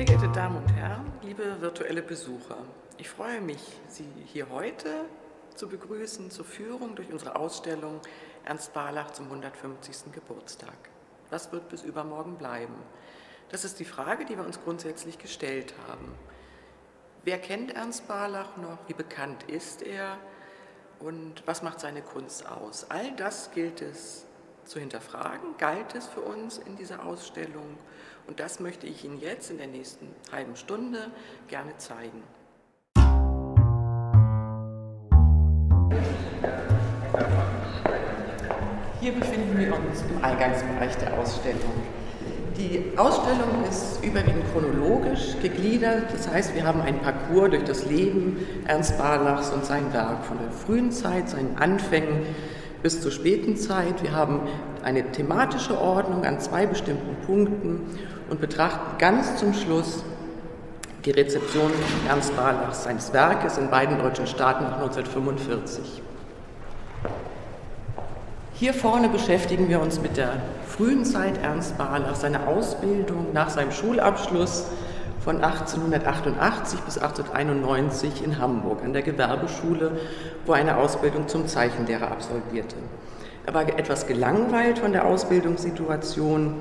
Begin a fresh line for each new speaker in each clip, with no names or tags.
Sehr geehrte Damen und Herren, liebe virtuelle Besucher, ich freue mich, Sie hier heute zu begrüßen zur Führung durch unsere Ausstellung Ernst Barlach zum 150. Geburtstag. Was wird bis übermorgen bleiben? Das ist die Frage, die wir uns grundsätzlich gestellt haben. Wer kennt Ernst Barlach noch? Wie bekannt ist er? Und was macht seine Kunst aus? All das gilt es zu hinterfragen, galt es für uns in dieser Ausstellung. Und das möchte ich Ihnen jetzt in der nächsten halben Stunde gerne zeigen. Hier befinden wir uns im Eingangsbereich der Ausstellung. Die Ausstellung ist überwiegend chronologisch gegliedert, das heißt, wir haben einen Parcours durch das Leben Ernst Barlachs und sein Werk von der frühen Zeit, seinen Anfängen bis zur späten Zeit. Wir haben eine thematische Ordnung an zwei bestimmten Punkten und betrachten ganz zum Schluss die Rezeption Ernst Barlachs, seines Werkes in beiden deutschen Staaten nach 1945. Hier vorne beschäftigen wir uns mit der frühen Zeit Ernst Barlachs, seiner Ausbildung nach seinem Schulabschluss von 1888 bis 1891 in Hamburg an der Gewerbeschule, wo er eine Ausbildung zum Zeichenlehrer absolvierte. Er war etwas gelangweilt von der Ausbildungssituation,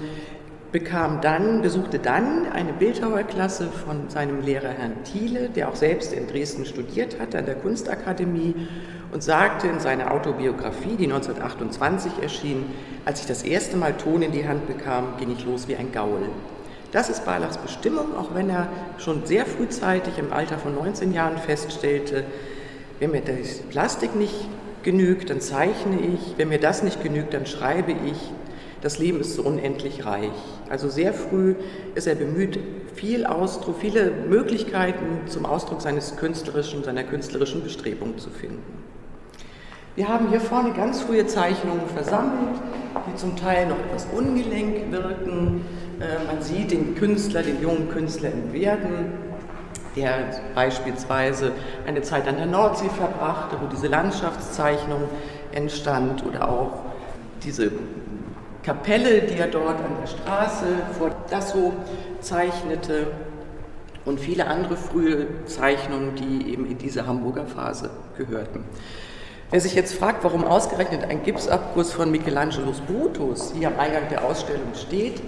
besuchte dann eine Bildhauerklasse von seinem Lehrer Herrn Thiele, der auch selbst in Dresden studiert hatte an der Kunstakademie, und sagte in seiner Autobiografie, die 1928 erschien: Als ich das erste Mal Ton in die Hand bekam, ging ich los wie ein Gaul. Das ist Barlachs Bestimmung, auch wenn er schon sehr frühzeitig im Alter von 19 Jahren feststellte: Wenn mir die Plastik nicht genügt, dann zeichne ich, wenn mir das nicht genügt, dann schreibe ich. Das Leben ist so unendlich reich. Also sehr früh ist er bemüht, viel Ausdruck, viele Möglichkeiten zum Ausdruck seiner künstlerischen Bestrebung zu finden. Wir haben hier vorne ganz frühe Zeichnungen versammelt, die zum Teil noch etwas ungelenk wirken. Man sieht den jungen Künstler im Werden, der beispielsweise eine Zeit an der Nordsee verbrachte, wo diese Landschaftszeichnung entstand, oder auch diese Kapelle, die er dort an der Straße vor Dassow zeichnete, und viele andere frühe Zeichnungen, die eben in diese Hamburger Phase gehörten. Wer sich jetzt fragt, warum ausgerechnet ein Gipsabguss von Michelangelos Brutus hier am Eingang der Ausstellung steht,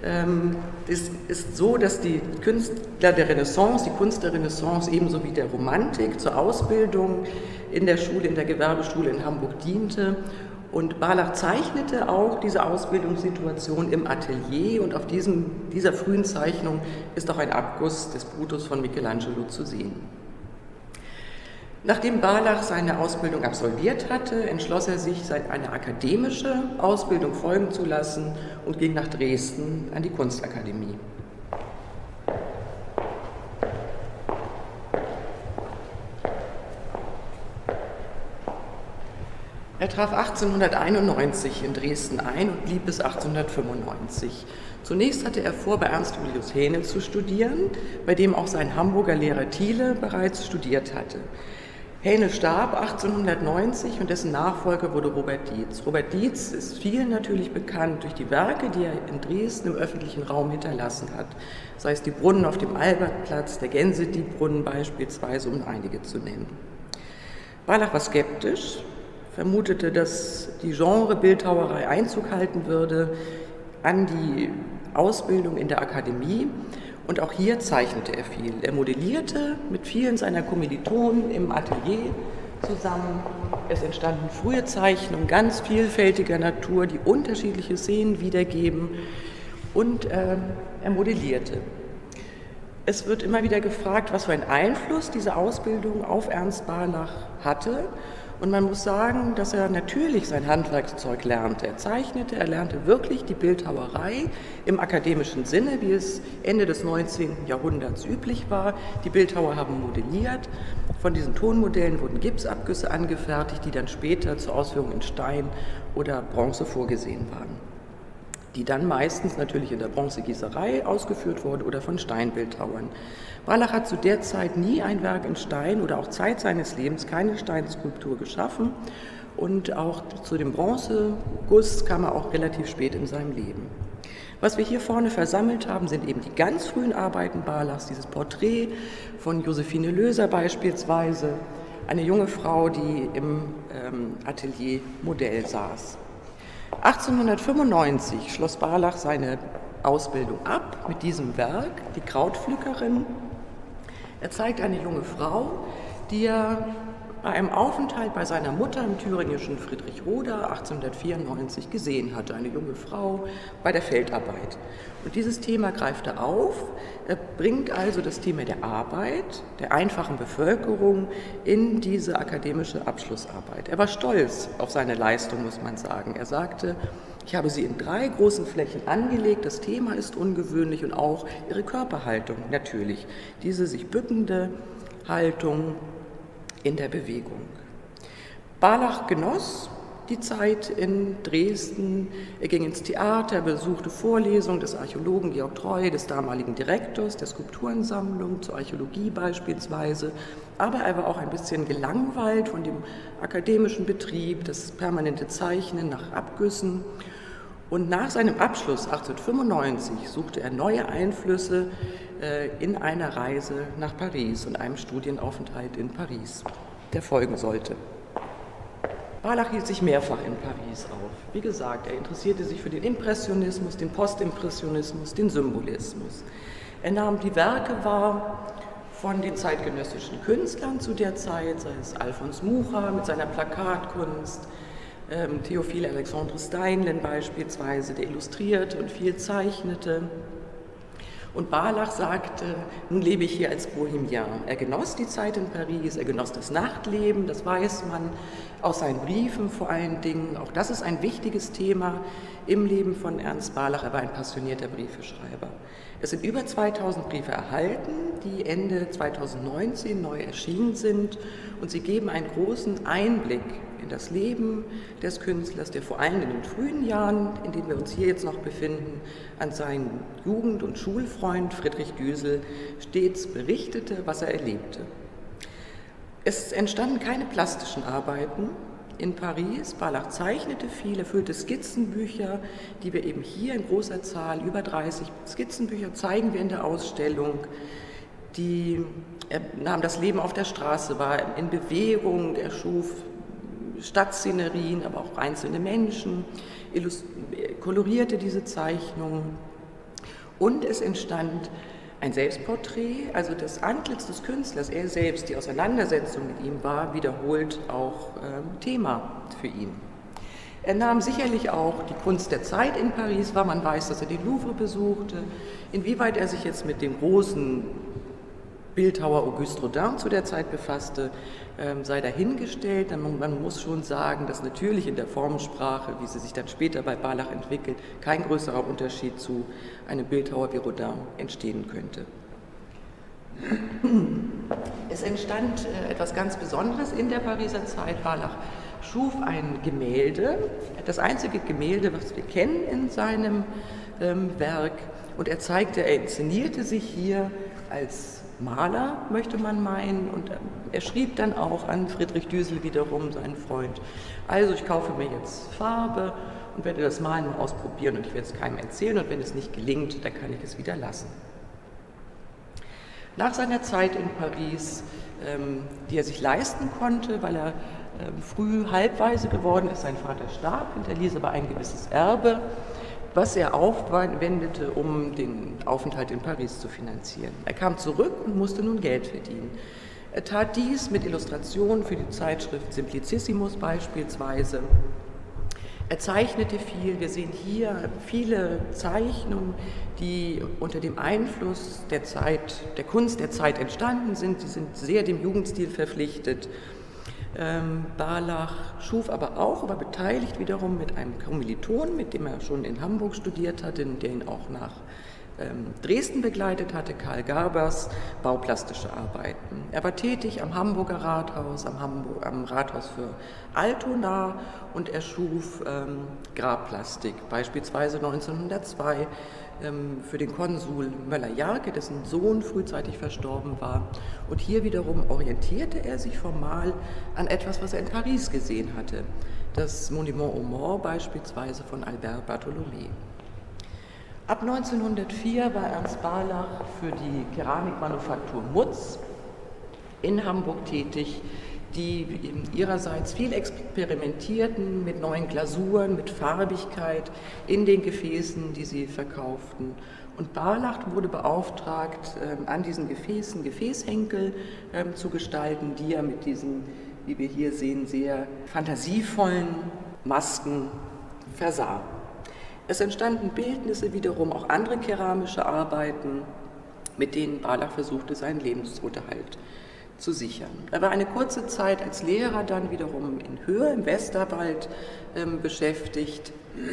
es ist so, dass die Künstler der Renaissance, die Kunst der Renaissance ebenso wie der Romantik zur Ausbildung in der Gewerbeschule in Hamburg diente. Und Barlach zeichnete auch diese Ausbildungssituation im Atelier, und auf dieser frühen Zeichnung ist auch ein Abguss des Brutus von Michelangelo zu sehen. Nachdem Barlach seine Ausbildung absolviert hatte, entschloss er sich, eine akademische Ausbildung folgen zu lassen und ging nach Dresden an die Kunstakademie. Er traf 1891 in Dresden ein und blieb bis 1895. Zunächst hatte er vor, bei Ernst Julius Hähnel zu studieren, bei dem auch sein Hamburger Lehrer Thiele bereits studiert hatte. Hähnel starb 1890 und dessen Nachfolger wurde Robert Dietz. Robert Dietz ist vielen natürlich bekannt durch die Werke, die er in Dresden im öffentlichen Raum hinterlassen hat. Sei es die Brunnen auf dem Albertplatz, der Gänsediekbrunnen beispielsweise, um einige zu nennen. Barlach war skeptisch, vermutete, dass die Genre-Bildhauerei Einzug halten würde an die Ausbildung in der Akademie, und auch hier zeichnete er viel. Er modellierte mit vielen seiner Kommilitonen im Atelier zusammen. Es entstanden frühe Zeichnungen ganz vielfältiger Natur, die unterschiedliche Szenen wiedergeben, und er modellierte. Es wird immer wieder gefragt, was für einen Einfluss diese Ausbildung auf Ernst Barlach hatte. Und man muss sagen, dass er natürlich sein Handwerkszeug lernte. Er zeichnete, er lernte wirklich die Bildhauerei im akademischen Sinne, wie es Ende des 19. Jahrhunderts üblich war. Die Bildhauer haben modelliert. Von diesen Tonmodellen wurden Gipsabgüsse angefertigt, die dann später zur Ausführung in Stein oder Bronze vorgesehen waren, die dann meistens natürlich in der Bronzegießerei ausgeführt wurden oder von Steinbildhauern. Barlach hat zu der Zeit nie ein Werk in Stein oder auch Zeit seines Lebens keine Steinskulptur geschaffen, und auch zu dem Bronzeguss kam er auch relativ spät in seinem Leben. Was wir hier vorne versammelt haben, sind eben die ganz frühen Arbeiten Barlachs, dieses Porträt von Josephine Löser beispielsweise, eine junge Frau, die im Atelier Modell saß. 1895 schloss Barlach seine Ausbildung ab mit diesem Werk, die Krautpflückerin. Er zeigt eine junge Frau, die er bei einem Aufenthalt bei seiner Mutter im thüringischen Friedrichroda 1894 gesehen hatte, eine junge Frau bei der Feldarbeit. Und dieses Thema greift er auf, er bringt also das Thema der Arbeit, der einfachen Bevölkerung in diese akademische Abschlussarbeit. Er war stolz auf seine Leistung, muss man sagen. Er sagte, ich habe sie in 3 großen Flächen angelegt, das Thema ist ungewöhnlich und auch ihre Körperhaltung natürlich, diese sich bückende Haltung in der Bewegung. Barlach genoss die Zeit in Dresden, er ging ins Theater, besuchte Vorlesungen des Archäologen Georg Treu, des damaligen Direktors der Skulpturensammlung zur Archäologie beispielsweise, aber er war auch ein bisschen gelangweilt von dem akademischen Betrieb, das permanente Zeichnen nach Abgüssen. Und nach seinem Abschluss 1895 suchte er neue Einflüsse in einer Reise nach Paris und einem Studienaufenthalt in Paris, der folgen sollte. Barlach hielt sich mehrfach in Paris auf. Wie gesagt, er interessierte sich für den Impressionismus, den Postimpressionismus, den Symbolismus. Er nahm die Werke wahr von den zeitgenössischen Künstlern zu der Zeit, sei es Alfons Mucha mit seiner Plakatkunst, Theophil Alexandre Steinlen beispielsweise, der illustrierte und viel zeichnete. Und Barlach sagte, nun lebe ich hier als Bohemian. Er genoss die Zeit in Paris, er genoss das Nachtleben, das weiß man aus seinen Briefen vor allen Dingen. Auch das ist ein wichtiges Thema im Leben von Ernst Barlach. Er war ein passionierter Briefeschreiber. Es sind über 2000 Briefe erhalten, die Ende 2019 neu erschienen sind und sie geben einen großen Einblick in das Leben des Künstlers, der vor allem in den frühen Jahren, in denen wir uns hier jetzt noch befinden, an seinen Jugend- und Schulfreund Friedrich Düsel stets berichtete, was er erlebte. Es entstanden keine plastischen Arbeiten in Paris. Barlach zeichnete viel, er füllte Skizzenbücher, die wir eben hier in großer Zahl, über 30 Skizzenbücher, zeigen wir in der Ausstellung. Er nahm das Leben auf der Straße wahr, in Bewegung, er schuf Stadtszenerien, aber auch einzelne Menschen, kolorierte diese Zeichnungen und es entstand ein Selbstporträt, also das Antlitz des Künstlers, er selbst, die Auseinandersetzung mit ihm war wiederholt auch Thema für ihn. Er nahm sicherlich auch die Kunst der Zeit in Paris wahr, man weiß, dass er den Louvre besuchte, inwieweit er sich jetzt mit dem großen Bildhauer Auguste Rodin zu der Zeit befasste, sei dahingestellt. Man muss schon sagen, dass natürlich in der Formensprache, wie sie sich dann später bei Barlach entwickelt, kein größerer Unterschied zu einem Bildhauer wie Rodin entstehen könnte. Es entstand etwas ganz Besonderes in der Pariser Zeit. Barlach schuf ein Gemälde, das einzige Gemälde, was wir kennen in seinem Werk. Und er inszenierte sich hier als Maler, möchte man meinen, und er schrieb dann auch an Friedrich Düsel wiederum, seinen Freund, also ich kaufe mir jetzt Farbe und werde das Malen mal ausprobieren und ich werde es keinem erzählen und wenn es nicht gelingt, dann kann ich es wieder lassen. Nach seiner Zeit in Paris, die er sich leisten konnte, weil er früh halbwaise geworden ist, sein Vater starb, hinterließ aber ein gewisses Erbe, was er aufwendete, um den Aufenthalt in Paris zu finanzieren. Er kam zurück und musste nun Geld verdienen. Er tat dies mit Illustrationen für die Zeitschrift Simplicissimus beispielsweise. Er zeichnete viel. Wir sehen hier viele Zeichnungen, die unter dem Einfluss der Kunst der Zeit entstanden sind. Sie sind sehr dem Jugendstil verpflichtet. Barlach schuf aber auch, war beteiligt wiederum mit einem Kommiliton, mit dem er schon in Hamburg studiert hatte, der ihn auch nach Dresden begleitet hatte, Karl Gabers, bauplastische Arbeiten. Er war tätig am Hamburger Rathaus, am Rathaus für Altona und er schuf Grabplastik, beispielsweise 1902 für den Konsul Möller-Jarke, dessen Sohn frühzeitig verstorben war. Und hier wiederum orientierte er sich formal an etwas, was er in Paris gesehen hatte, das Monument aux Morts beispielsweise von Albert Bartholomä. Ab 1904 war Ernst Barlach für die Keramikmanufaktur Mutz in Hamburg tätig, die ihrerseits viel experimentierten mit neuen Glasuren, mit Farbigkeit in den Gefäßen, die sie verkauften. Und Barlach wurde beauftragt, an diesen Gefäßen Gefäßhenkel zu gestalten, die er mit diesen, wie wir hier sehen, sehr fantasievollen Masken versah. Es entstanden Bildnisse, wiederum auch andere keramische Arbeiten, mit denen Barlach versuchte, seinen Lebensunterhalt zu sichern. Er war eine kurze Zeit als Lehrer dann wiederum in Höhe im Westerwald beschäftigt,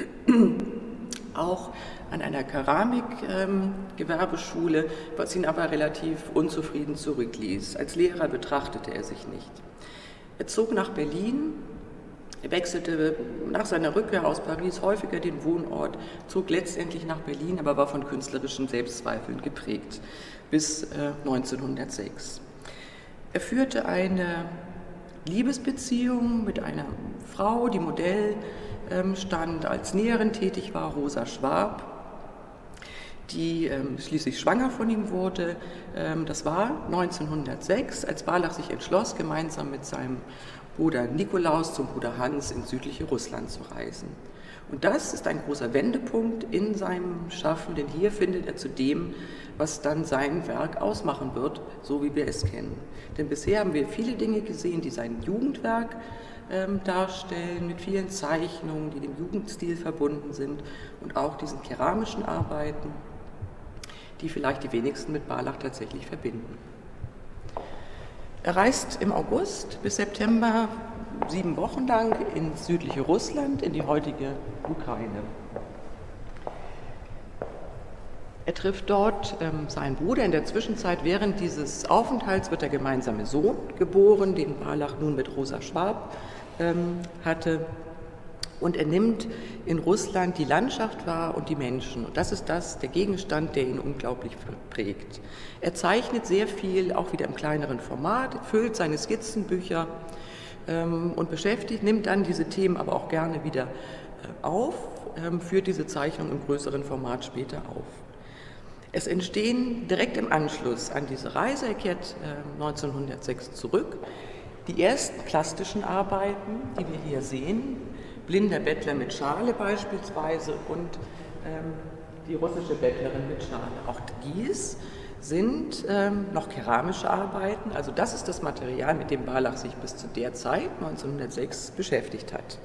auch an einer Keramikgewerbeschule, was ihn aber relativ unzufrieden zurückließ. Als Lehrer betrachtete er sich nicht. Er zog nach Berlin, er wechselte nach seiner Rückkehr aus Paris häufiger den Wohnort, zog letztendlich nach Berlin, aber war von künstlerischen Selbstzweifeln geprägt, bis 1906. Er führte eine Liebesbeziehung mit einer Frau, die Modell stand, als Näherin tätig war, Rosa Schwab, die schließlich schwanger von ihm wurde. Das war 1906, als Barlach sich entschloss, gemeinsam mit seinem Bruder Nikolaus zum Bruder Hans ins südliche Russland zu reisen. Und das ist ein großer Wendepunkt in seinem Schaffen, denn hier findet er zu dem, was dann sein Werk ausmachen wird, so wie wir es kennen. Denn bisher haben wir viele Dinge gesehen, die sein Jugendwerk darstellen, mit vielen Zeichnungen, die dem Jugendstil verbunden sind und auch diesen keramischen Arbeiten, die vielleicht die wenigsten mit Barlach tatsächlich verbinden. Er reist im August bis September 7 Wochen lang ins südliche Russland, in die heutige Ukraine. Er trifft dort seinen Bruder. In der Zwischenzeit, während dieses Aufenthalts, wird der gemeinsame Sohn geboren, den Barlach nun mit Rosa Schwab hatte. Und er nimmt in Russland die Landschaft wahr und die Menschen. Und das ist der Gegenstand, der ihn unglaublich prägt. Er zeichnet sehr viel, auch wieder im kleineren Format, füllt seine Skizzenbücher und nimmt dann diese Themen aber auch gerne wieder auf, führt diese Zeichnung im größeren Format später auf. Es entstehen direkt im Anschluss an diese Reise, er kehrt 1906 zurück, die ersten plastischen Arbeiten, die wir hier sehen, Blinder Bettler mit Schale beispielsweise und die russische Bettlerin mit Schale. Auch dies sind noch keramische Arbeiten, also das ist das Material, mit dem Barlach sich bis zu der Zeit, 1906, beschäftigt hat.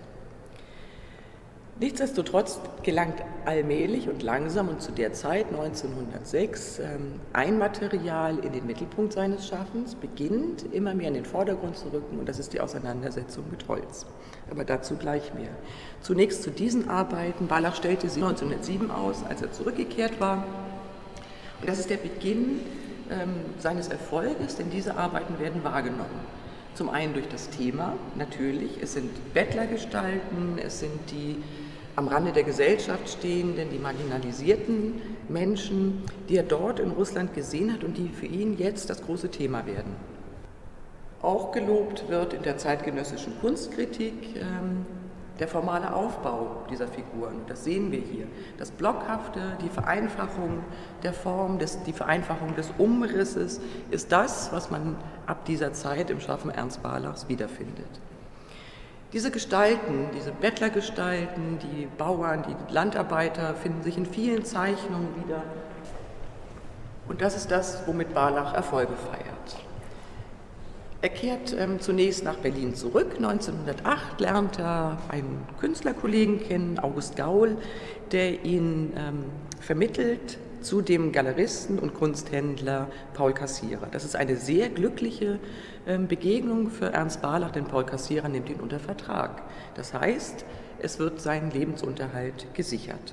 Nichtsdestotrotz gelangt allmählich und langsam und zu der Zeit, 1906, ein Material in den Mittelpunkt seines Schaffens, beginnt immer mehr in den Vordergrund zu rücken und das ist die Auseinandersetzung mit Holz. Aber dazu gleich mehr. Zunächst zu diesen Arbeiten. Barlach stellte sie 1907 aus, als er zurückgekehrt war. Und das ist der Beginn seines Erfolges, denn diese Arbeiten werden wahrgenommen. Zum einen durch das Thema, natürlich. Es sind Bettlergestalten, es sind die am Rande der Gesellschaft stehenden, die marginalisierten Menschen, die er dort in Russland gesehen hat und die für ihn jetzt das große Thema werden. Auch gelobt wird in der zeitgenössischen Kunstkritik der formale Aufbau dieser Figuren. Das sehen wir hier. Das Blockhafte, die Vereinfachung der Form, die Vereinfachung des Umrisses ist das, was man ab dieser Zeit im Schaffen Ernst Barlachs wiederfindet. Diese Gestalten, diese Bettlergestalten, die Bauern, die Landarbeiter finden sich in vielen Zeichnungen wieder. Und das ist das, womit Barlach Erfolge feiert. Er kehrt zunächst nach Berlin zurück. 1908 lernt er einen Künstlerkollegen kennen, August Gaul, der ihn vermittelt zu dem Galeristen und Kunsthändler Paul Cassirer. Das ist eine sehr glückliche Begegnung für Ernst Barlach, denn Paul Cassirer nimmt ihn unter Vertrag. Das heißt, es wird sein Lebensunterhalt gesichert.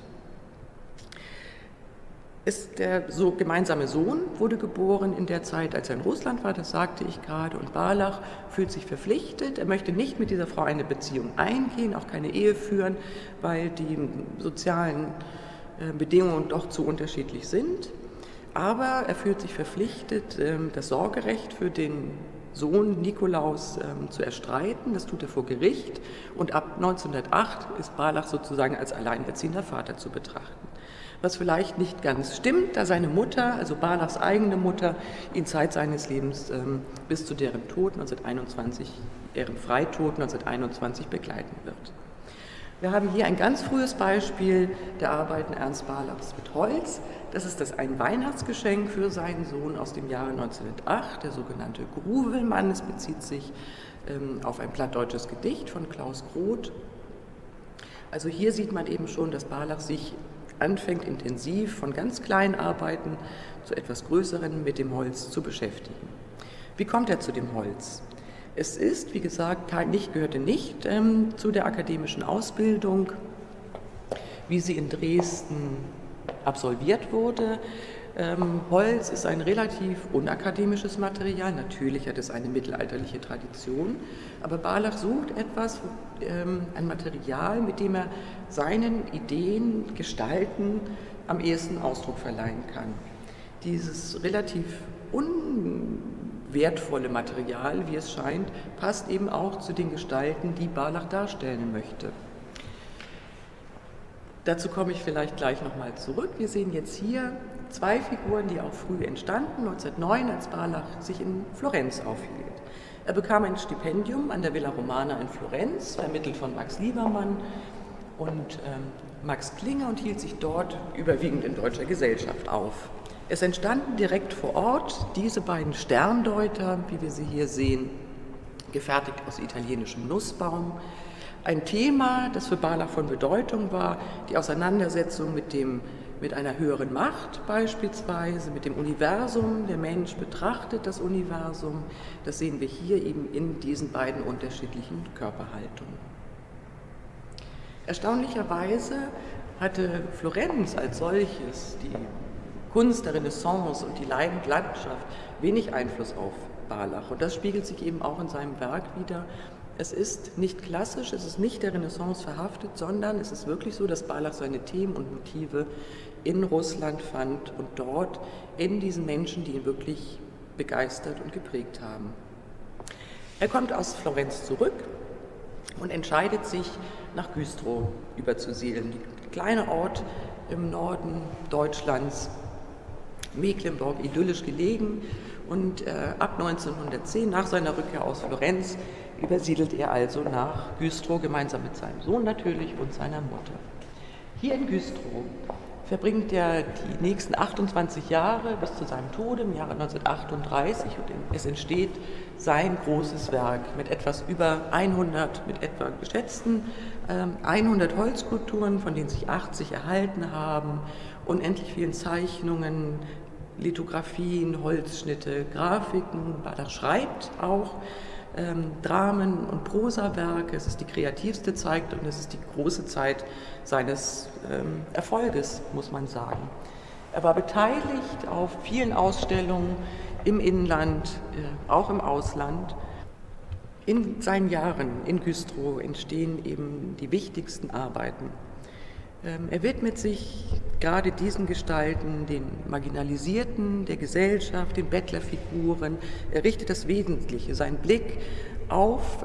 Der gemeinsame Sohn wurde geboren in der Zeit, als er in Russland war, das sagte ich gerade, und Barlach fühlt sich verpflichtet. Er möchte nicht mit dieser Frau eine Beziehung eingehen, auch keine Ehe führen, weil die sozialen Bedingungen doch zu unterschiedlich sind. Aber er fühlt sich verpflichtet, das Sorgerecht für den Sohn Nikolaus zu erstreiten. Das tut er vor Gericht. Und ab 1908 ist Barlach sozusagen als alleinerziehender Vater zu betrachten. Was vielleicht nicht ganz stimmt, da seine Mutter, also Barlachs eigene Mutter, ihn Zeit seines Lebens bis zu deren Tod 1921, deren Freitod 1921 begleiten wird. Wir haben hier ein ganz frühes Beispiel der Arbeiten Ernst Barlachs mit Holz. Das ist ein Weihnachtsgeschenk für seinen Sohn aus dem Jahre 1908, der sogenannte Gruvelmann. Es bezieht sich auf ein plattdeutsches Gedicht von Klaus Groth. Also hier sieht man eben schon, dass Barlach sich anfängt, intensiv von ganz kleinen Arbeiten zu etwas größeren mit dem Holz zu beschäftigen. Wie kommt er zu dem Holz? Es ist, wie gesagt, gehörte nicht zu der akademischen Ausbildung, wie sie in Dresden absolviert wurde. Holz ist ein relativ unakademisches Material. Natürlich hat es eine mittelalterliche Tradition, aber Barlach sucht etwas, ein Material, mit dem er seinen Ideen, Gestalten am ehesten Ausdruck verleihen kann. Dieses relativ unwertvolle Material, wie es scheint, passt eben auch zu den Gestalten, die Barlach darstellen möchte. Dazu komme ich vielleicht gleich nochmal zurück. Wir sehen jetzt hier zwei Figuren, die auch früh entstanden, 1909, als Barlach sich in Florenz aufhielt. Er bekam ein Stipendium an der Villa Romana in Florenz, vermittelt von Max Liebermann und Max Klinger, und hielt sich dort überwiegend in deutscher Gesellschaft auf. Es entstanden direkt vor Ort diese beiden Sterndeuter, wie wir sie hier sehen, gefertigt aus italienischem Nussbaum. Ein Thema, das für Barlach von Bedeutung war, die Auseinandersetzung mit einer höheren Macht beispielsweise, mit dem Universum. Der Mensch betrachtet das Universum. Das sehen wir hier eben in diesen beiden unterschiedlichen Körperhaltungen. Erstaunlicherweise hatte Florenz als solches, die Kunst der Renaissance und die Landschaft, wenig Einfluss auf Barlach. Und das spiegelt sich eben auch in seinem Werk wider. Es ist nicht klassisch, es ist nicht der Renaissance verhaftet, sondern es ist wirklich so, dass Barlach seine Themen und Motive in Russland fand und dort in diesen Menschen, die ihn wirklich begeistert und geprägt haben. Er kommt aus Florenz zurück und entscheidet sich, nach Güstrow überzusiedeln. Ein kleiner Ort im Norden Deutschlands, Mecklenburg, idyllisch gelegen, und ab 1910, nach seiner Rückkehr aus Florenz, übersiedelt er also nach Güstrow, gemeinsam mit seinem Sohn natürlich und seiner Mutter. Hier in Güstrow verbringt er die nächsten 28 Jahre bis zu seinem Tode im Jahre 1938, und es entsteht sein großes Werk mit etwas über 100, mit etwa geschätzten 100 Holzskulpturen, von denen sich 80 erhalten haben, unendlich vielen Zeichnungen, Lithografien, Holzschnitte, Grafiken. Barlach schreibt auch Dramen und Prosawerke. Es ist die kreativste Zeit und es ist die große Zeit seines Erfolges, muss man sagen. Er war beteiligt auf vielen Ausstellungen im Inland, auch im Ausland. In seinen Jahren in Güstrow entstehen eben die wichtigsten Arbeiten. Er widmet sich gerade diesen Gestalten, den Marginalisierten der Gesellschaft, den Bettlerfiguren. Er richtet das Wesentliche, seinen Blick auf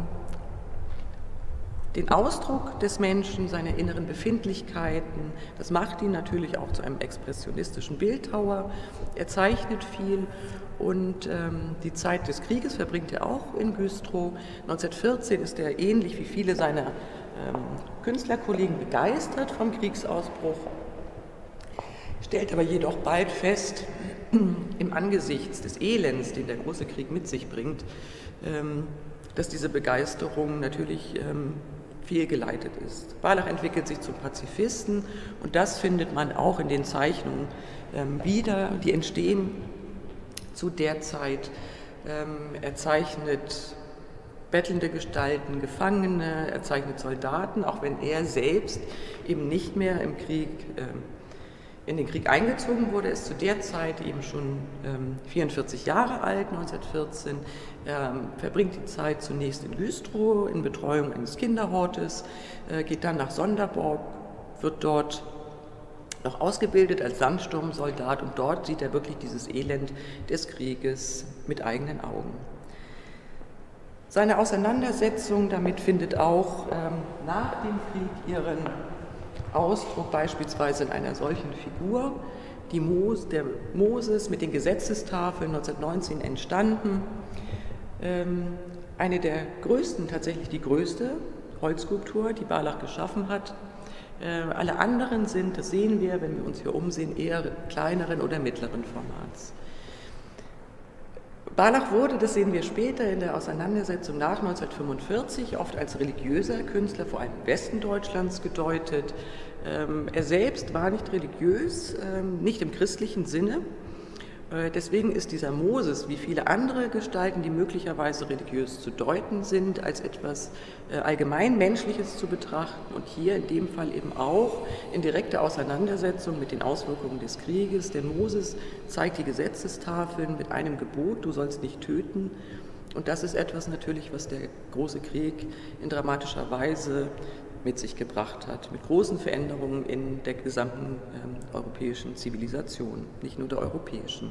den Ausdruck des Menschen, seine inneren Befindlichkeiten. Das macht ihn natürlich auch zu einem expressionistischen Bildhauer. Er zeichnet viel und die Zeit des Krieges verbringt er auch in Güstrow. 1914 ist er ähnlich wie viele seiner Künstlerkollegen begeistert vom Kriegsausbruch, stellt aber jedoch bald fest, im Angesichts des Elends, den der große Krieg mit sich bringt, dass diese Begeisterung natürlich fehlgeleitet ist. Barlach entwickelt sich zum Pazifisten und das findet man auch in den Zeichnungen wieder, die entstehen zu der Zeit. Er zeichnet bettelnde Gestalten, Gefangene, er zeichnet Soldaten, auch wenn er selbst eben nicht mehr im Krieg, in den Krieg eingezogen wurde, ist zu der Zeit eben schon 44 Jahre alt, 1914. Er verbringt die Zeit zunächst in Güstrow in Betreuung eines Kinderhortes, geht dann nach Sonderborg, wird dort noch ausgebildet als Sandsturmsoldat und dort sieht er wirklich dieses Elend des Krieges mit eigenen Augen. Seine Auseinandersetzung damit findet auch nach dem Krieg ihren Ausdruck beispielsweise in einer solchen Figur, der Moses mit den Gesetzestafeln 1919 entstanden. Eine der größten, tatsächlich die größte Holzskulptur, die Barlach geschaffen hat. Alle anderen sind, das sehen wir, wenn wir uns hier umsehen, eher kleineren oder mittleren Formats. Barlach wurde, das sehen wir später in der Auseinandersetzung nach 1945, oft als religiöser Künstler, vor allem im Westen Deutschlands, gedeutet. Er selbst war nicht religiös, nicht im christlichen Sinne. Deswegen ist dieser Moses, wie viele andere Gestalten, die möglicherweise religiös zu deuten sind, als etwas allgemein Menschliches zu betrachten und hier in dem Fall eben auch in direkter Auseinandersetzung mit den Auswirkungen des Krieges. Denn Moses zeigt die Gesetzestafeln mit einem Gebot: Du sollst nicht töten. Und das ist etwas natürlich, was der große Krieg in dramatischer Weise mit sich gebracht hat, mit großen Veränderungen in der gesamten europäischen Zivilisation, nicht nur der europäischen.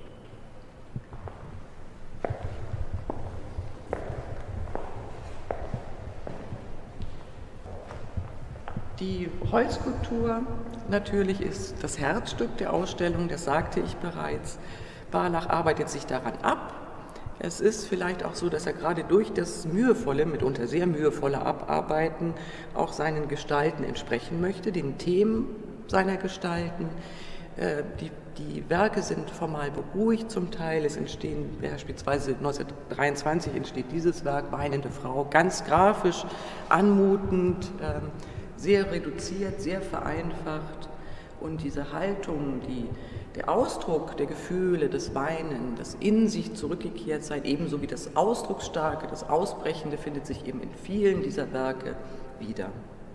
Die Holzskulptur natürlich ist das Herzstück der Ausstellung, das sagte ich bereits. Barlach arbeitet sich daran ab. Es ist vielleicht auch so, dass er gerade durch das mühevolle, mitunter sehr mühevolle Abarbeiten auch seinen Gestalten entsprechen möchte, den Themen seiner Gestalten. Die Werke sind formal beruhigt zum Teil. Es entstehen beispielsweise 1923 entsteht dieses Werk, Weinende Frau, ganz grafisch, anmutend, sehr reduziert, sehr vereinfacht. Und diese Haltung, der Ausdruck der Gefühle, das Weinen, das in sich zurückgekehrt sein, ebenso wie das Ausdrucksstarke, das Ausbrechende, findet sich eben in vielen dieser Werke wieder.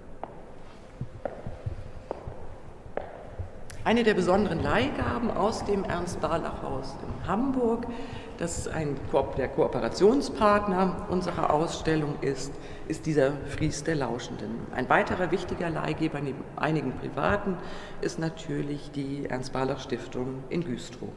Eine der besonderen Leihgaben aus dem Ernst-Barlach-Haus in Hamburg, das der Kooperationspartner unserer Ausstellung ist dieser Fries der Lauschenden. Ein weiterer wichtiger Leihgeber neben einigen Privaten ist natürlich die Ernst-Barlach-Stiftung in Güstrow.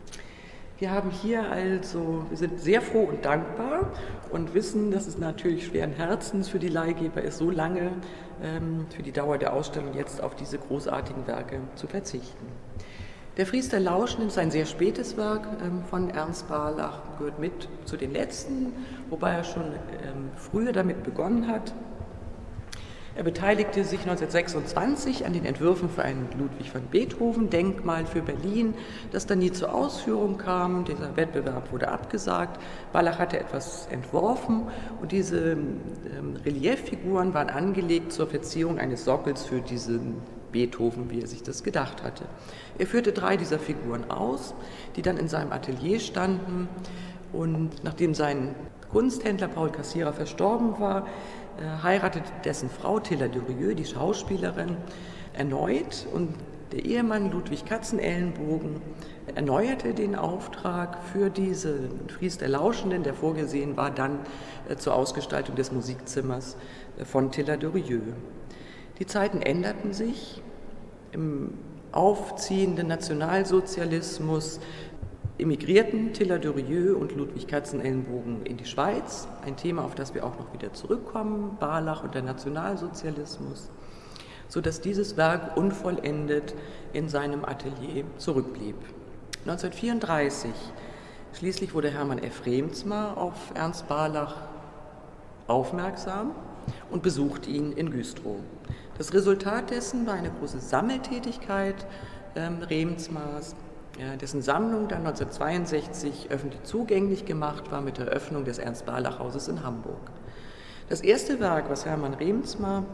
Wir sind sehr froh und dankbar und wissen, dass es natürlich schweren Herzens für die Leihgeber ist, so lange für die Dauer der Ausstellung jetzt auf diese großartigen Werke zu verzichten. Der Fries der Lauschenden ist ein sehr spätes Werk von Ernst Barlach, gehört mit zu den letzten, wobei er schon früher damit begonnen hat. Er beteiligte sich 1926 an den Entwürfen für ein Ludwig van Beethoven-Denkmal für Berlin, das dann nie zur Ausführung kam. Dieser Wettbewerb wurde abgesagt. Barlach hatte etwas entworfen und diese Relieffiguren waren angelegt zur Verzierung eines Sockels für diesen Beethoven, wie er sich das gedacht hatte. Er führte 3 dieser Figuren aus, die dann in seinem Atelier standen, und nachdem sein Kunsthändler Paul Cassirer verstorben war, heiratete dessen Frau Tilla Durieux, die Schauspielerin, erneut, und der Ehemann Ludwig Katzenellenbogen erneuerte den Auftrag für diesen Fries der Lauschenden, der vorgesehen war dann zur Ausgestaltung des Musikzimmers von Tilla Durieux. Die Zeiten änderten sich. Im aufziehenden Nationalsozialismus emigrierten Tilla Durieux und Ludwig Katzenellenbogen in die Schweiz, ein Thema, auf das wir auch noch wieder zurückkommen, Barlach und der Nationalsozialismus, sodass dieses Werk unvollendet in seinem Atelier zurückblieb. 1934 schließlich wurde Hermann F. Reemtsma auf Ernst Barlach aufmerksam und besucht ihn in Güstrow. Das Resultat dessen war eine große Sammeltätigkeit Reemtsmas, dessen Sammlung dann 1962 öffentlich zugänglich gemacht war mit der Eröffnung des Ernst-Barlach-Hauses in Hamburg. Das erste Werk, was Hermann F. Reemtsma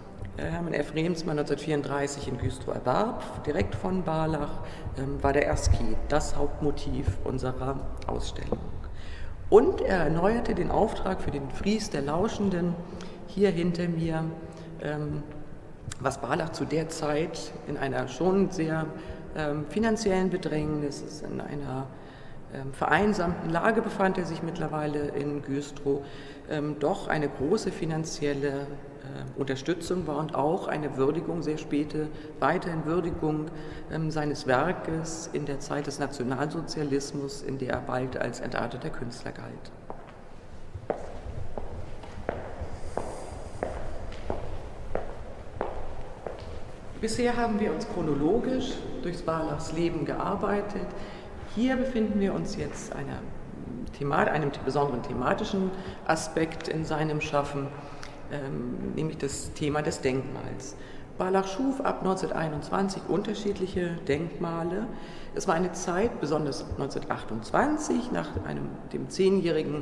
1934 in Güstrow erwarb, direkt von Barlach, war der Ersket, das Hauptmotiv unserer Ausstellung. Und er erneuerte den Auftrag für den Fries der Lauschenden, hier hinter mir, was Barlach zu der Zeit in einer schon sehr finanziellen Bedrängnis, in einer vereinsamten Lage befand er sich mittlerweile in Güstrow, doch eine große finanzielle Unterstützung war und auch eine Würdigung, sehr späte weiterhin Würdigung seines Werkes in der Zeit des Nationalsozialismus, in der er bald als entarteter Künstler galt. Bisher haben wir uns chronologisch durch Barlachs Leben gearbeitet. Hier befinden wir uns jetzt einem besonderen thematischen Aspekt in seinem Schaffen, nämlich das Thema des Denkmals. Barlach schuf ab 1921 unterschiedliche Denkmale. Es war eine Zeit, besonders 1928, nach dem 10-jährigen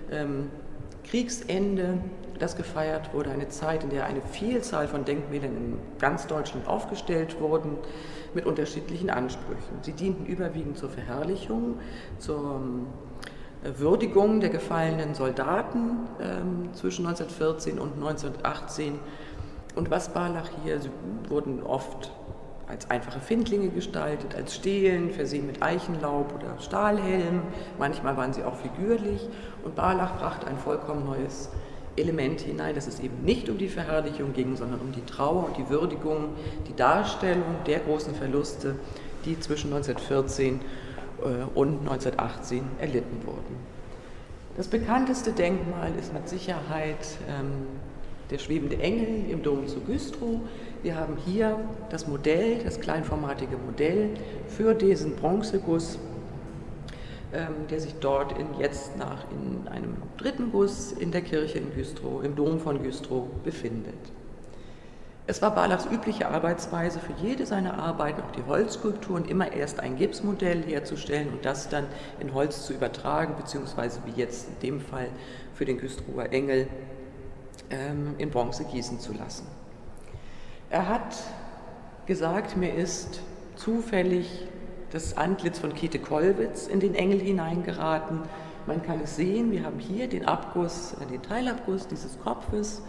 Kriegsende, das gefeiert wurde, eine Zeit, in der eine Vielzahl von Denkmälern in ganz Deutschland aufgestellt wurden, mit unterschiedlichen Ansprüchen. Sie dienten überwiegend zur Verherrlichung, zur Würdigung der gefallenen Soldaten zwischen 1914 und 1918. Und was Barlach hier, sie wurden oft als einfache Findlinge gestaltet, als Stelen, versehen mit Eichenlaub oder Stahlhelm. Manchmal waren sie auch figürlich. Und Barlach brachte ein vollkommen neues Element hinein, dass es eben nicht um die Verherrlichung ging, sondern um die Trauer und die Würdigung, die Darstellung der großen Verluste, die zwischen 1914 und 1918 erlitten wurden. Das bekannteste Denkmal ist mit Sicherheit der schwebende Engel im Dom zu Güstrow. Wir haben hier das Modell, das kleinformatige Modell für diesen Bronzeguss, der sich dort jetzt in einem dritten Guss in der Kirche in Güstrow, im Dom von Güstrow, befindet. Es war Barlachs übliche Arbeitsweise, für jede seiner Arbeiten, auch die Holzskulpturen, immer erst ein Gipsmodell herzustellen und das dann in Holz zu übertragen, beziehungsweise wie jetzt in dem Fall für den Güstrower Engel in Bronze gießen zu lassen. Er hat gesagt, mir ist zufällig das Antlitz von Käthe Kollwitz in den Engel hineingeraten. Man kann es sehen, wir haben hier den Abguss, den Teilabguss dieses Kopfes,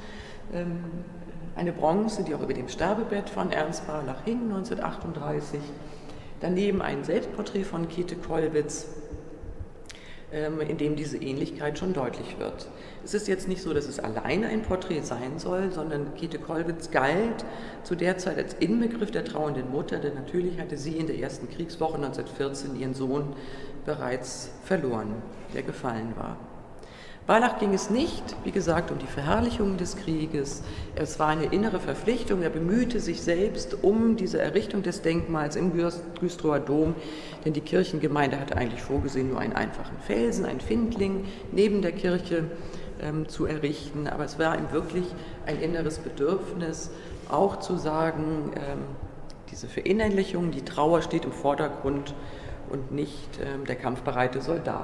eine Bronze, die auch über dem Sterbebett von Ernst Barlach hing, 1938. Daneben ein Selbstporträt von Käthe Kollwitz, in dem diese Ähnlichkeit schon deutlich wird. Es ist jetzt nicht so, dass es alleine ein Porträt sein soll, sondern Käthe Kollwitz galt zu der Zeit als Inbegriff der trauernden Mutter, denn natürlich hatte sie in der ersten Kriegswoche 1914 ihren Sohn bereits verloren, der gefallen war. Barlach ging es nicht, wie gesagt, um die Verherrlichung des Krieges. Es war eine innere Verpflichtung. Er bemühte sich selbst um diese Errichtung des Denkmals im Güstrower Dom, denn die Kirchengemeinde hatte eigentlich vorgesehen, nur einen einfachen Felsen, einen Findling neben der Kirche zu errichten. Aber es war ihm wirklich ein inneres Bedürfnis, auch zu sagen, diese Verinnerlichung, die Trauer steht im Vordergrund und nicht der kampfbereite Soldat.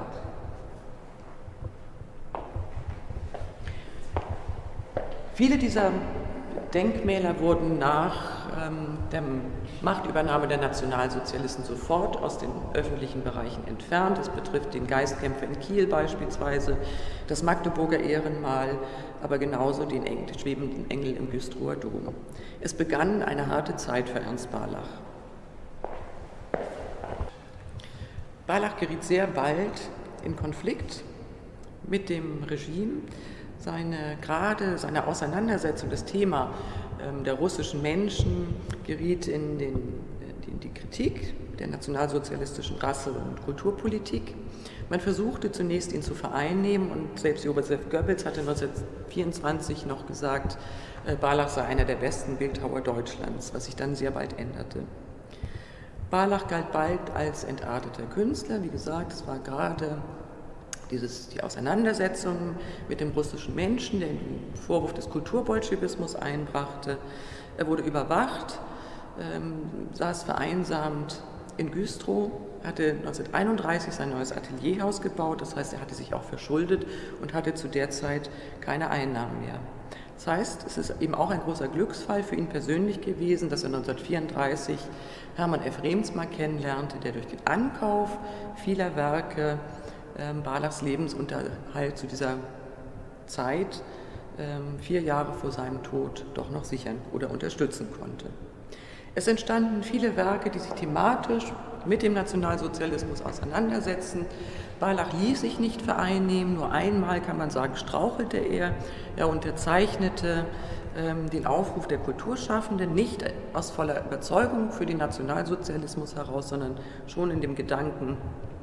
Viele dieser Denkmäler wurden nach der Machtübernahme der Nationalsozialisten sofort aus den öffentlichen Bereichen entfernt. Das betrifft den Geistkämpfer in Kiel beispielsweise, das Magdeburger Ehrenmal, aber genauso den schwebenden Engel im Güstrower Dom. Es begann eine harte Zeit für Ernst Barlach. Barlach geriet sehr bald in Konflikt mit dem Regime. Seine Auseinandersetzung, das Thema der russischen Menschen geriet in die Kritik der nationalsozialistischen Rasse- und Kulturpolitik. Man versuchte zunächst, ihn zu vereinnehmen und selbst Josef Goebbels hatte 1924 noch gesagt, Barlach sei einer der besten Bildhauer Deutschlands, was sich dann sehr bald änderte. Barlach galt bald als entarteter Künstler. Wie gesagt, es war gerade die Auseinandersetzung mit dem russischen Menschen, der den Vorwurf des Kulturbolschewismus einbrachte. Er wurde überwacht, saß vereinsamt in Güstrow, hatte 1931 sein neues Atelierhaus gebaut, das heißt, er hatte sich auch verschuldet und hatte zu der Zeit keine Einnahmen mehr. Das heißt, es ist eben auch ein großer Glücksfall für ihn persönlich gewesen, dass er 1934 Hermann F. Reemtsma kennenlernte, der durch den Ankauf vieler Werke Barlachs Lebensunterhalt zu dieser Zeit 4 Jahre vor seinem Tod doch noch sichern oder unterstützen konnte. Es entstanden viele Werke, die sich thematisch mit dem Nationalsozialismus auseinandersetzen. Barlach ließ sich nicht vereinnehmen, nur einmal kann man sagen, strauchelte er. Er unterzeichnete den Aufruf der Kulturschaffenden nicht aus voller Überzeugung für den Nationalsozialismus heraus, sondern schon in dem Gedanken,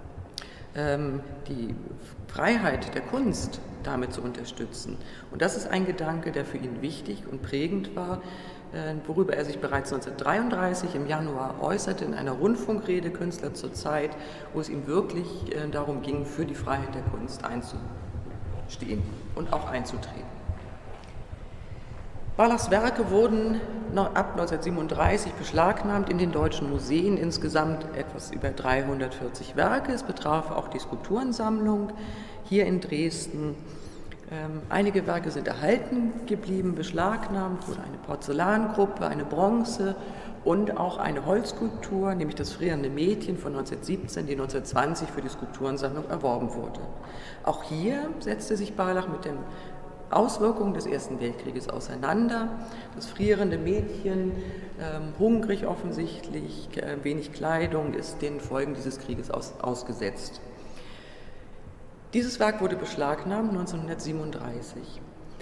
die Freiheit der Kunst damit zu unterstützen. Und das ist ein Gedanke, der für ihn wichtig und prägend war. worüber er sich bereits 1933 im Januar äußerte in einer Rundfunkrede, Künstler zur Zeit, wo es ihm wirklich darum ging, für die Freiheit der Kunst einzustehen und auch einzutreten. Barlachs Werke wurden ab 1937 beschlagnahmt in den deutschen Museen, insgesamt etwas über 340 Werke. Es betraf auch die Skulpturensammlung hier in Dresden. Einige Werke sind erhalten geblieben, beschlagnahmt wurde eine Porzellangruppe, eine Bronze und auch eine Holzskulptur, nämlich das frierende Mädchen von 1917, die 1920 für die Skulpturensammlung erworben wurde. Auch hier setzte sich Barlach mit den Auswirkungen des Ersten Weltkrieges auseinander. Das frierende Mädchen, hungrig offensichtlich, wenig Kleidung, ist den Folgen dieses Krieges ausgesetzt. Dieses Werk wurde beschlagnahmt 1937.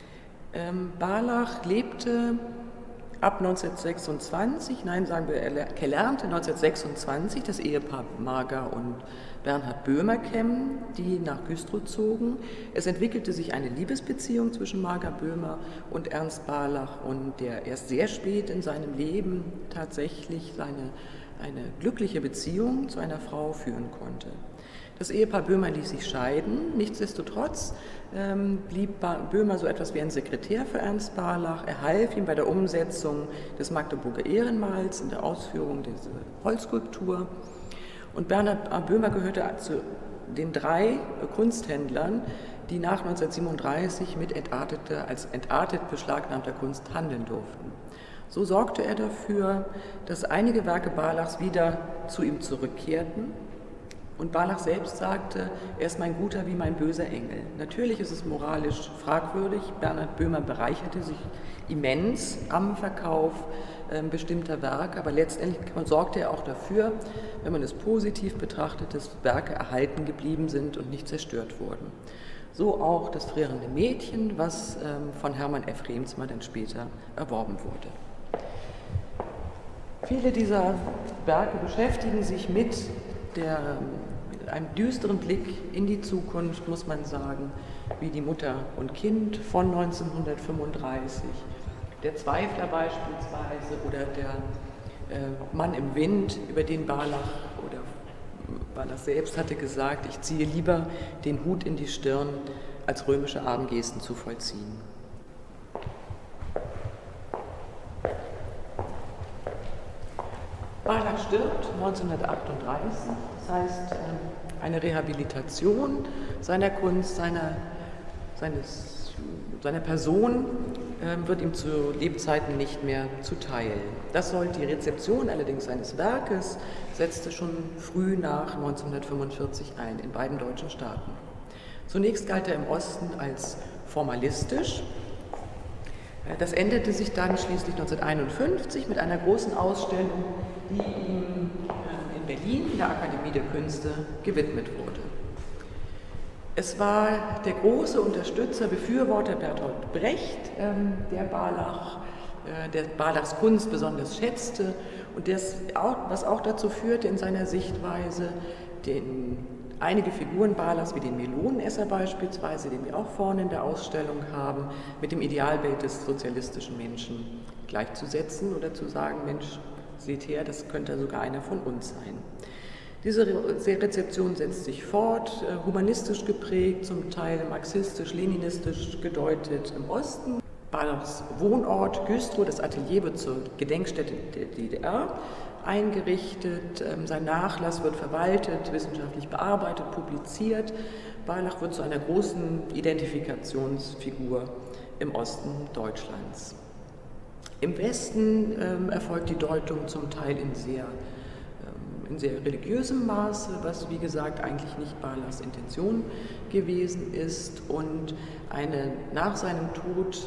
Barlach lebte ab 1926, nein, sagen wir, er lernte 1926 das Ehepaar Marga und Bernhard Böhmer kennen, die nach Güstrow zogen. Es entwickelte sich eine Liebesbeziehung zwischen Marga Böhmer und Ernst Barlach, und der erst sehr spät in seinem Leben tatsächlich eine glückliche Beziehung zu einer Frau führen konnte. Das Ehepaar Böhmer ließ sich scheiden. Nichtsdestotrotz blieb Böhmer so etwas wie ein Sekretär für Ernst Barlach. Er half ihm bei der Umsetzung des Magdeburger Ehrenmals in der Ausführung dieser Holzskulptur. Und Bernhard Böhmer gehörte zu den 3 Kunsthändlern, die nach 1937 mit als entartet beschlagnahmter Kunst handeln durften. So sorgte er dafür, dass einige Werke Barlachs wieder zu ihm zurückkehrten. Und Barlach selbst sagte, er ist mein guter wie mein böser Engel. Natürlich ist es moralisch fragwürdig. Bernhard Böhmer bereicherte sich immens am Verkauf bestimmter Werke, aber letztendlich sorgte er auch dafür, wenn man es positiv betrachtet, dass Werke erhalten geblieben sind und nicht zerstört wurden. So auch das frierende Mädchen, was von Hermann F. Remsmar dann später erworben wurde. Viele dieser Werke beschäftigen sich mit einem düsteren Blick in die Zukunft, muss man sagen, wie die Mutter und Kind von 1935, der Zweifler beispielsweise oder der Mann im Wind, über den Barlach selbst hatte gesagt, ich ziehe lieber den Hut in die Stirn, als römische Armgesten zu vollziehen. Barlach stirbt 1938, das heißt, eine Rehabilitation seiner Kunst, seiner Person wird ihm zu Lebzeiten nicht mehr zuteil. Das sollte die Rezeption allerdings seines Werkes setzte schon früh nach 1945 ein, in beiden deutschen Staaten. Zunächst galt er im Osten als formalistisch. Das änderte sich dann schließlich 1951 mit einer großen Ausstellung, die ihm in Berlin in der Akademie der Künste gewidmet wurde. Es war der große Unterstützer, Befürworter Bertolt Brecht, der Barlachs Kunst besonders schätzte und was auch dazu führte in seiner Sichtweise, einige Figuren Barlachs wie den Melonenesser beispielsweise, den wir auch vorne in der Ausstellung haben, mit dem Idealbild des sozialistischen Menschen gleichzusetzen oder zu sagen, Mensch, seht her, das könnte sogar einer von uns sein. Diese Rezeption setzt sich fort, humanistisch geprägt, zum Teil marxistisch-leninistisch gedeutet im Osten. Barlachs Wohnort Güstrow, das Atelier, wird zur Gedenkstätte der DDR eingerichtet. Sein Nachlass wird verwaltet, wissenschaftlich bearbeitet, publiziert. Barlach wird zu einer großen Identifikationsfigur im Osten Deutschlands. Im Westen erfolgt die Deutung zum Teil in sehr religiösem Maße, was wie gesagt eigentlich nicht Barlachs Intention gewesen ist, und eine nach seinem Tod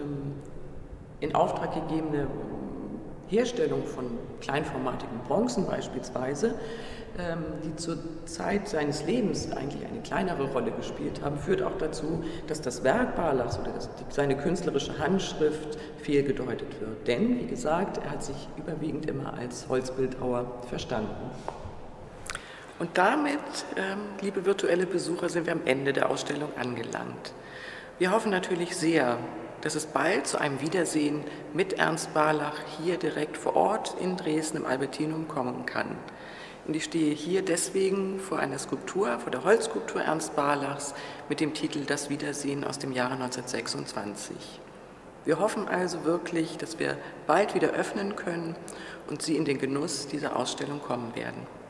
in Auftrag gegebene Herstellung von kleinformatigen Bronzen beispielsweise, die zur Zeit seines Lebens eigentlich eine kleinere Rolle gespielt haben, führt auch dazu, dass das Werk Barlachs oder seine künstlerische Handschrift fehlgedeutet wird. Denn, wie gesagt, er hat sich überwiegend immer als Holzbildhauer verstanden. Und damit, liebe virtuelle Besucher, sind wir am Ende der Ausstellung angelangt. Wir hoffen natürlich sehr, dass es bald zu einem Wiedersehen mit Ernst Barlach hier direkt vor Ort in Dresden im Albertinum kommen kann. Und ich stehe hier deswegen vor einer Skulptur, vor der Holzskulptur Ernst Barlachs mit dem Titel Das Wiedersehen aus dem Jahre 1926. Wir hoffen also wirklich, dass wir bald wieder öffnen können und Sie in den Genuss dieser Ausstellung kommen werden.